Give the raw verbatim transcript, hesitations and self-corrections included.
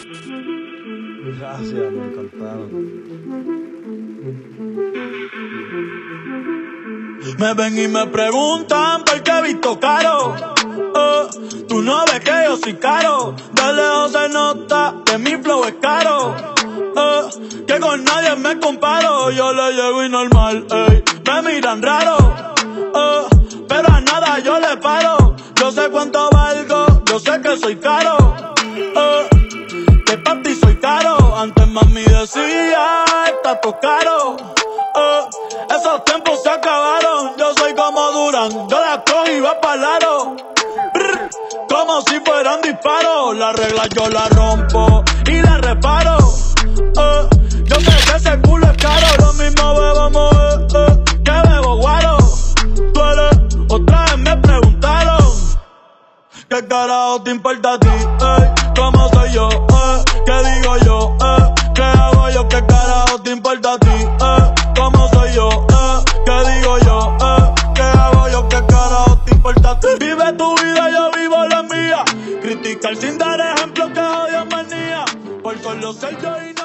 Gracias, me encantaron. Me ven y me preguntan por qué he visto caro. Oh, tú no ves que yo soy caro. De lejos se nota que mi flow es caro. Oh, que con nadie me comparo. Yo le llego y normal, ey. Me miran raro. Oh, pero a nada yo le paro. Yo sé cuánto valgo, yo sé que soy caro. Oh, que pa' ti soy caro. Antes mami decía, está todo caro. Oh, esos tiempos se acabaron. Yo soy como Durán, yo la cojo y va pa'l aro. Brr, como si fueran disparos. Las reglas yo las rompo y las reparo. Oh, yo sé que ese culo es caro. Lo mismo bebamos eh, eh, que bebo guaro. Tú eres, otra vez me preguntaron ¿qué carajo te importa a ti? Ey, ¿cómo soy yo? Eh, ¿qué digo yo? Eh, ¿qué hago yo? ¿Qué carajo te importa a ti? Eh, ¿cómo soy yo? Eh, ¿qué digo yo? Eh, ¿qué hago yo? ¿Qué carajo te importa a ti? Vive tu vida, yo vivo la mía. Criticar sin dar ejemplo que odio manía. Por solo ser yo y